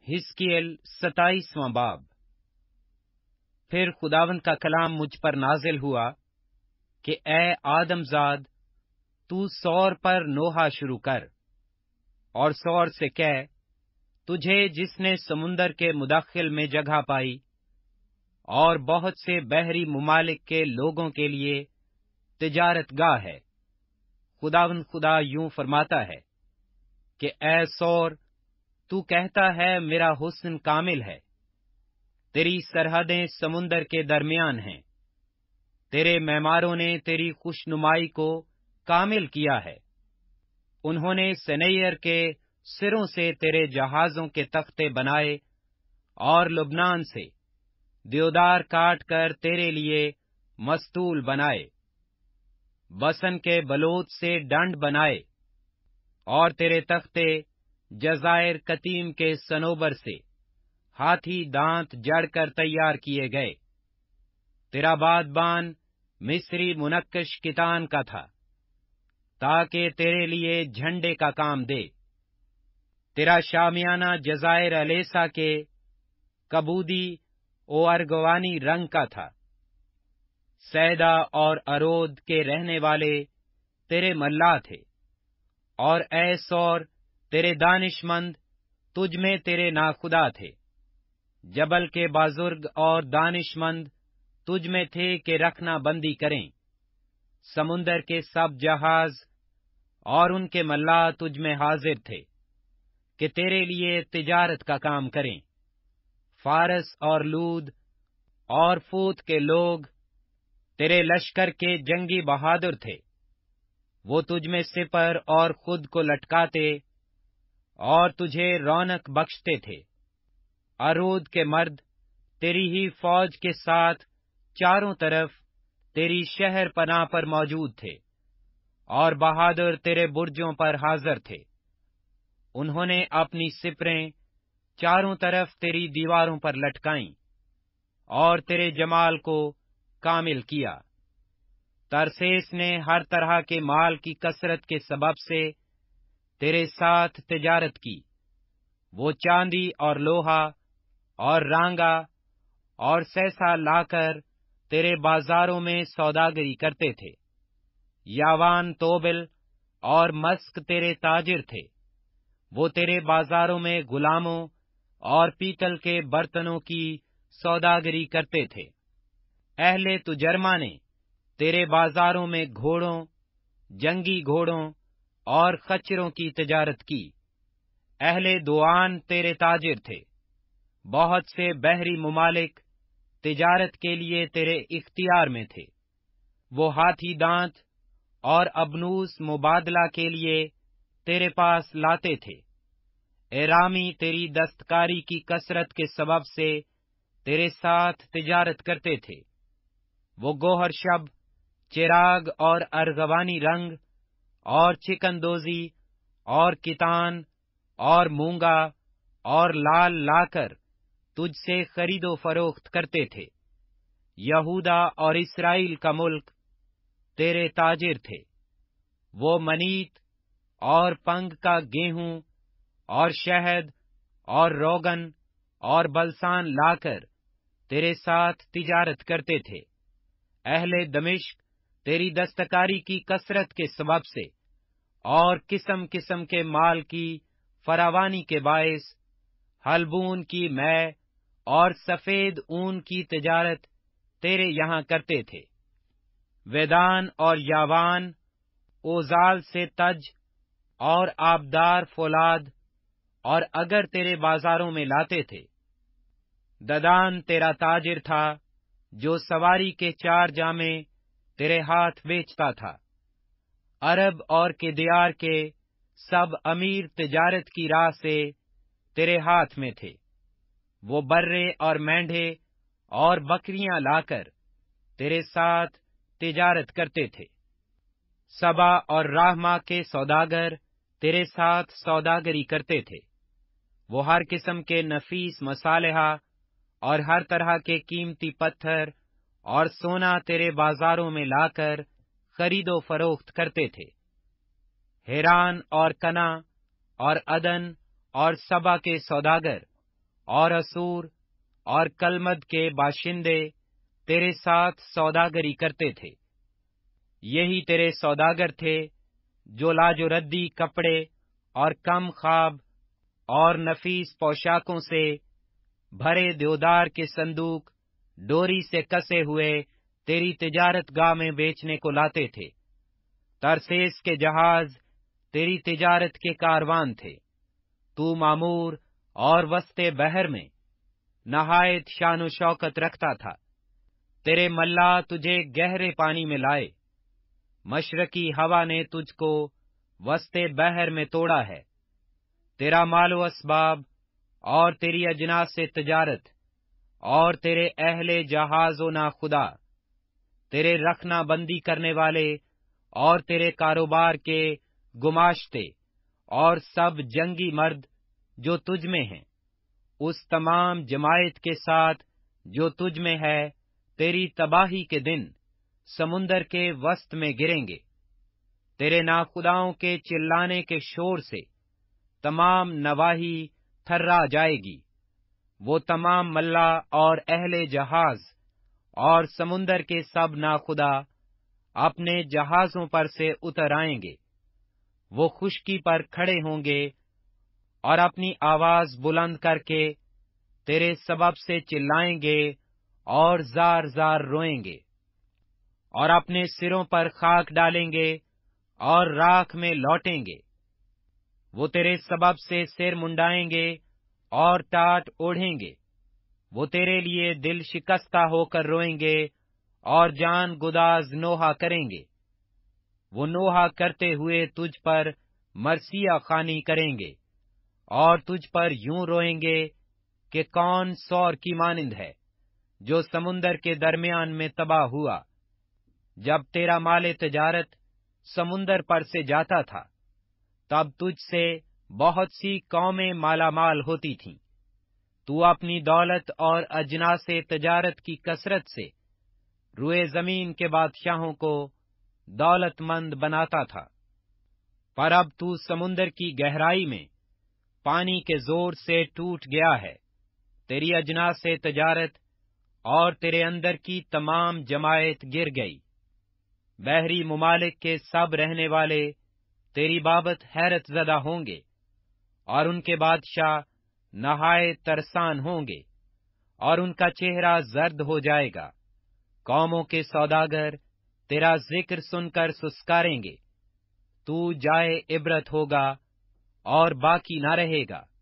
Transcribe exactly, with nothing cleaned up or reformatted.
حزقیل ستائیسواں باب۔ پھر خداوند کا کلام مجھ پر نازل ہوا کہ اے آدم زاد، تو سور پر نوحہ شروع کر، اور سور سے کہہ، تجھے جس نے سمندر کے مداخل میں جگہ پائی اور بہت سے بحری ممالک کے لوگوں کے لیے تجارت گاہ ہے، خداوند خدا یوں فرماتا ہے کہ اے سور، تو کہتا ہے میرا حسن کامل ہے، تیری سرحدیں سمندر کے درمیان ہیں، تیرے معماروں نے تیری خوشنمائی کو کامل کیا ہے، انہوں نے سنیر کے سروں سے تیرے جہازوں کے تختے بنائے اور لبنان سے دیودار کاٹ کر تیرے لیے مستول بنائے، بسن کے بلوت سے ڈنڈ بنائے، اور تیرے تختے جزائر قتیم کے سنوبر سے ہاتھی دانت جڑ کر تیار کیے گئے، تیرا بادبان مصری منقش کتان کا تھا تاکہ تیرے لیے جھنڈے کا کام دے، تیرا شامیانہ جزائر الیسا کے کبودی و ارگوانی رنگ کا تھا، سیدا اور ارود کے رہنے والے تیرے ملا تھے، اور اے سور تیرے دانش مند تجھ میں تیرے ناخدا تھے، جبل کے بازرگ اور دانش مند تجھ میں تھے کہ رکھنا بندی کریں، سمندر کے سب جہاز اور ان کے ملا تجھ میں حاضر تھے کہ تیرے لیے تجارت کا کام کریں، فارس اور لود اور فوت کے لوگ تیرے لشکر کے جنگی بہادر تھے، وہ تجھ میں سپر اور خود کو لٹکاتے اور تجھے رونق بخشتے تھے، ارود کے مرد تیری ہی فوج کے ساتھ چاروں طرف تیری شہر پناہ پر موجود تھے، اور بہادر تیرے برجوں پر حاضر تھے، انہوں نے اپنی سپریں چاروں طرف تیری دیواروں پر لٹکائیں اور تیرے جمال کو کامل کیا۔ ترسیس نے ہر طرح کے مال کی کثرت کے سبب سے تیرے ساتھ تجارت کی، وہ چاندی اور لوہا اور رانگا اور سیسا لا کر تیرے بازاروں میں سوداگری کرتے تھے، یاوان توبل اور مسک تیرے تاجر تھے، وہ تیرے بازاروں میں غلاموں اور پیتل کے برتنوں کی سوداگری کرتے تھے، اہل تجرمہ نے تیرے بازاروں میں گھوڑوں، جنگی گھوڑوں اور خچروں کی تجارت کی، اہل دوان تیرے تاجر تھے، بہت سے بحری ممالک تجارت کے لیے تیرے اختیار میں تھے، وہ ہاتھی دانت اور ابنوس مبادلہ کے لیے تیرے پاس لاتے تھے، ایرامی تیری دستکاری کی کثرت کے سبب سے تیرے ساتھ تجارت کرتے تھے، وہ گوہر شب، چراغ اور ارغوانی رنگ اور چکن دوزی اور کتان اور مونگا اور لال لا کر تجھ سے خرید و فروخت کرتے تھے، یہودا اور اسرائیل کا ملک تیرے تاجر تھے، وہ منیت اور پنگ کا گیہوں اور شہد اور روغن اور بلسان لا کر تیرے ساتھ تجارت کرتے تھے، اہل دمشق تیری دستکاری کی کثرت کے سبب سے اور قسم قسم کے مال کی فراوانی کے باعث حلبون کی مے اور سفید اون کی تجارت تیرے یہاں کرتے تھے، ویدان اور یاوان اوزال سے تج اور آبدار فولاد اور اگر تیرے بازاروں میں لاتے تھے، ددان تیرا تاجر تھا جو سواری کے چار جامے تیرے ہاتھ بیچتا تھا، عرب اور کدیار کے سب امیر تجارت کی راہ سے تیرے ہاتھ میں تھے، وہ برے اور مینڈھے اور بکریاں لا کر تیرے ساتھ تجارت کرتے تھے، سبا اور راہما کے سوداگر تیرے ساتھ سوداگری کرتے تھے، وہ ہر قسم کے نفیس مصالحہ اور ہر طرح کے قیمتی پتھر اور سونا تیرے بازاروں میں لا کر خرید و فروخت کرتے تھے، حیران اور کنا اور عدن اور سبا کے سوداگر اور اسور اور کلمد کے باشندے تیرے ساتھ سوداگری کرتے تھے۔ یہی تیرے سوداگر تھے جو لاج و ردی کپڑے اور کم خواب اور نفیس پوشاکوں سے بھرے دیودار کے صندوق ڈوری سے کسے ہوئے تیری تجارت گاہ میں بیچنے کو لاتے تھے۔ ترسیس کے جہاز تیری تجارت کے کاروان تھے۔ تو معمور اور وسط بحر میں نہایت شان و شوکت رکھتا تھا۔ تیرے ملا تجھے گہرے پانی میں لائے، مشرقی ہوا نے تجھ کو وسط بحر میں توڑا ہے۔ تیرا مال و اسباب اور تیری اجناس سے تجارت اور تیرے اہل جہاز و ناخدا، تیرے رکھنا بندی کرنے والے اور تیرے کاروبار کے گماشتے اور سب جنگی مرد جو تجھ میں ہیں، اس تمام جماعت کے ساتھ جو تجھ میں ہے، تیری تباہی کے دن سمندر کے وسط میں گریں گے۔ تیرے ناخداؤں کے چلانے کے شور سے تمام نواحی تھرا جائے گی۔ وہ تمام ملا اور اہل جہاز اور سمندر کے سب ناخدا اپنے جہازوں پر سے اتر آئیں گے۔ وہ خشکی پر کھڑے ہوں گے اور اپنی آواز بلند کر کے تیرے سبب سے چلائیں گے اور زار زار روئیں گے، اور اپنے سروں پر خاک ڈالیں گے اور راکھ میں لوٹیں گے۔ وہ تیرے سبب سے سر منڈائیں گے اور ٹاٹ اوڑھیں گے۔ وہ تیرے لیے دل شکستہ ہو کر روئیں گے اور جان گداز نوحہ کریں گے۔ وہ نوحہ کرتے ہوئے تجھ پر مرثیہ خوانی کریں گے اور تجھ پر یوں روئیں گے کہ کون سور کی مانند ہے جو سمندر کے درمیان میں تباہ ہوا۔ جب تیرا مال تجارت سمندر پر سے جاتا تھا، تب تجھ سے بہت سی قومیں مالا مال ہوتی تھیں۔ تو اپنی دولت اور اجناس تجارت کی کثرت سے روئے زمین کے بادشاہوں کو دولت مند بناتا تھا۔ پر اب تو سمندر کی گہرائی میں پانی کے زور سے ٹوٹ گیا ہے۔ تیری اجناس تجارت اور تیرے اندر کی تمام جماعت گر گئی۔ بحری ممالک کے سب رہنے والے تیری بابت حیرت زدہ ہوں گے، اور ان کے بادشاہ نہایت ترسان ہوں گے، اور ان کا چہرہ زرد ہو جائے گا۔ قوموں کے سوداگر تیرا ذکر سن کر سسکاریں گے۔ تو جائے عبرت ہوگا اور باقی نہ رہے گا۔